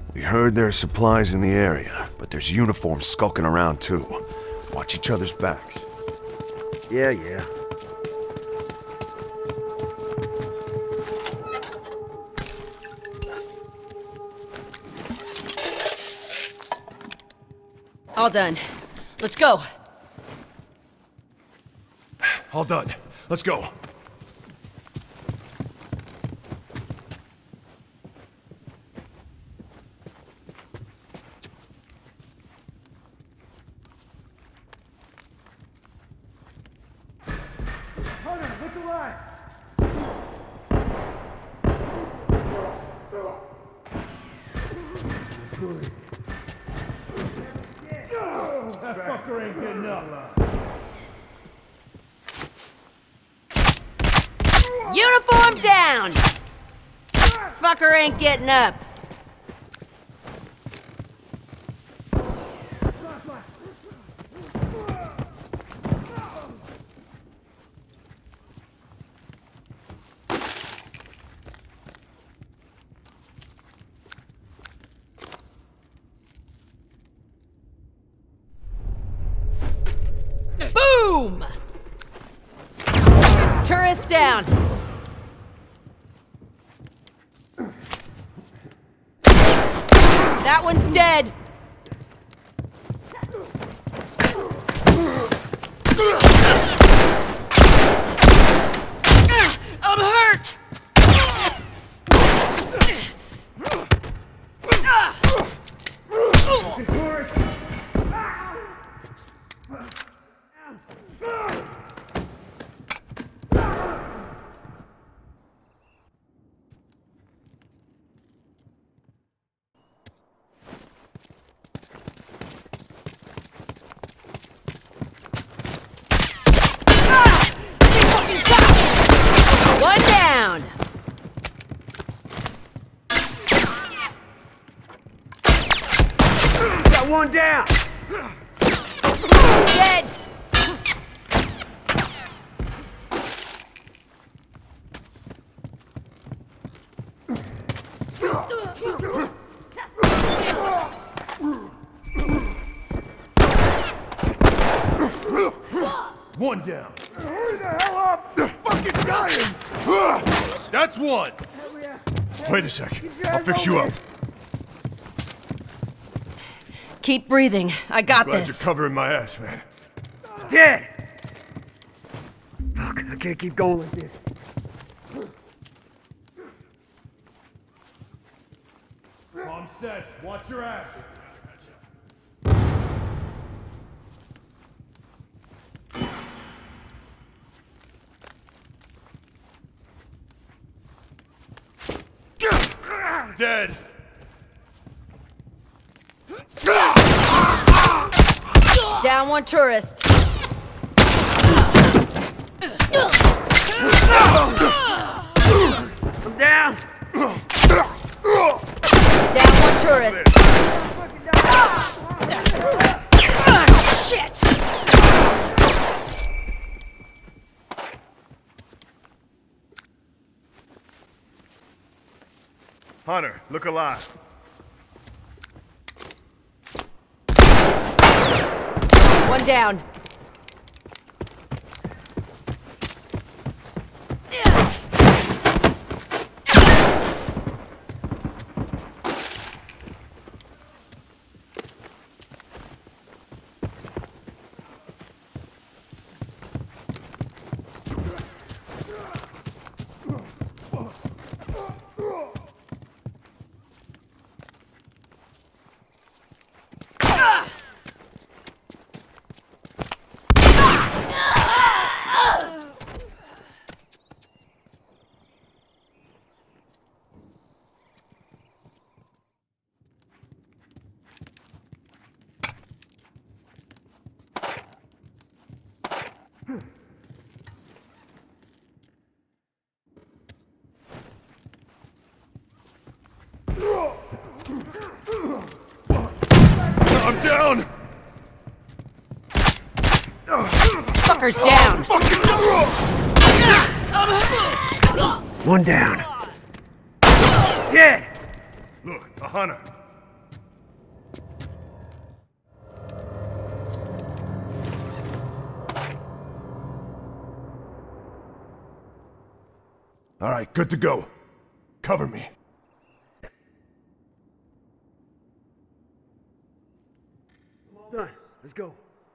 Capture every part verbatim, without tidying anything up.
We heard there are supplies in the area, but there's uniforms skulking around too. Watch each other's backs. Yeah, yeah. All done. Let's go. All done. Let's go. Hunter, look alive! That fucker ain't getting up. Uniform down! Fucker ain't getting up. Boom! Tourist down. That one's dead. I'm hurt. One down. Got one down! Dead. One down. Hurry the hell up! They're fucking dying! That's one! Wait a sec. I'll fix you up. Keep breathing. I got Glad this. you're covering my ass, man. Dead! Fuck, I can't keep going like this. I'm set. Watch your ass. Dead. Down one tourist. I'm down! Down one tourist. Shit! Hunter, look alive. One down. I'm down! Fucker's down. One down. Dead! Look, a hunter. All right, good to go. Cover me. Done. Let's go.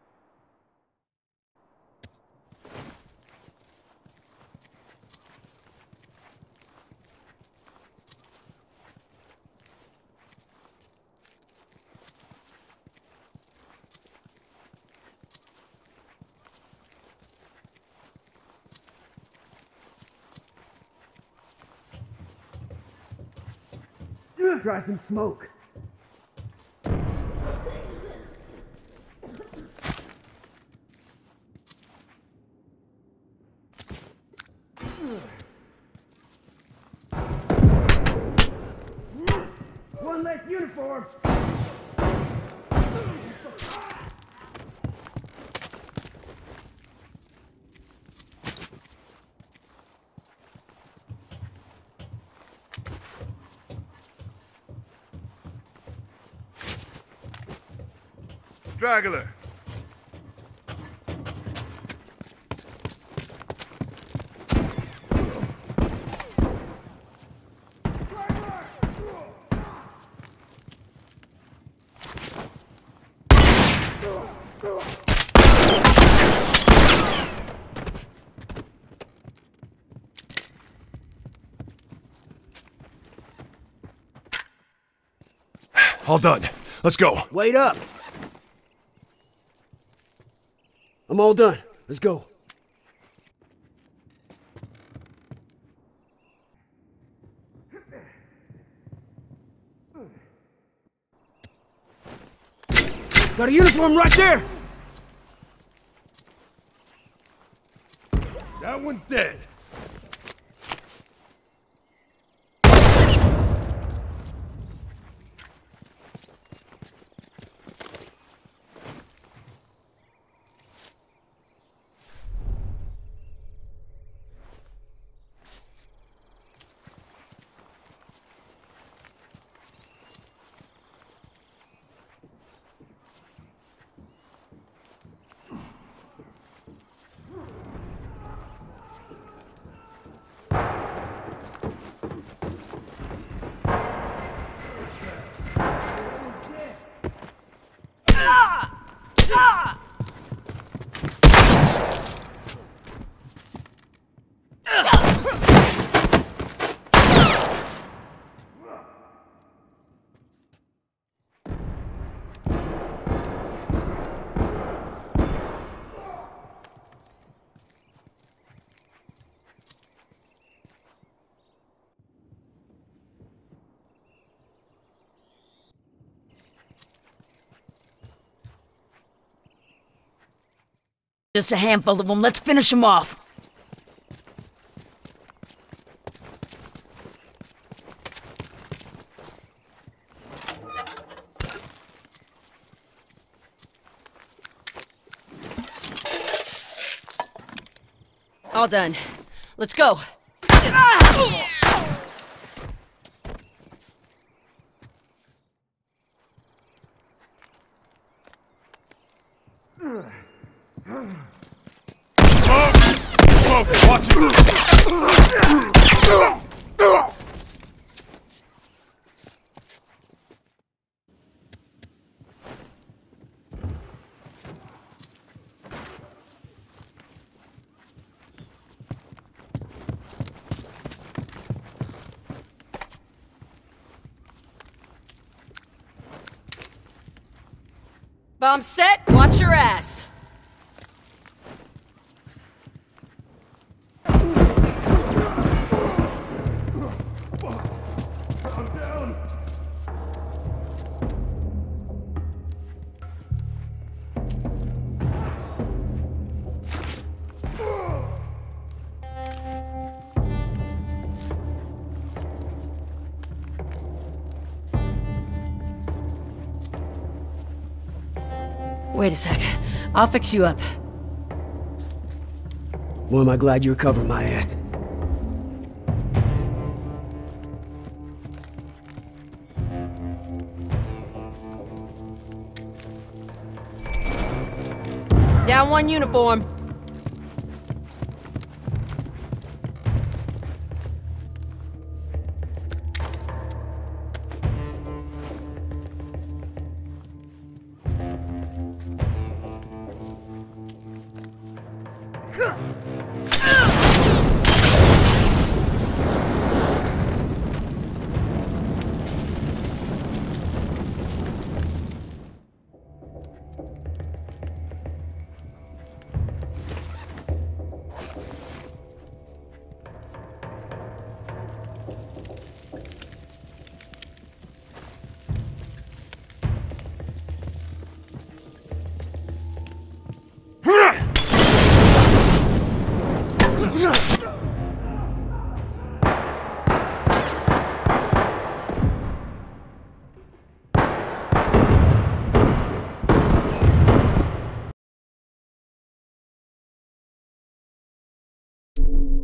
Try some smoke. One less uniform. Straggler. All done. Let's go. Wait up. I'm all done. Let's go. Got a uniform right there! That one's dead. Just a handful of them. Let's finish them off. All done. Let's go. Watch it! Bomb set. Watch your ass. Wait a sec. I'll fix you up. Boy, am I glad you're covering my ass. Down one uniform. You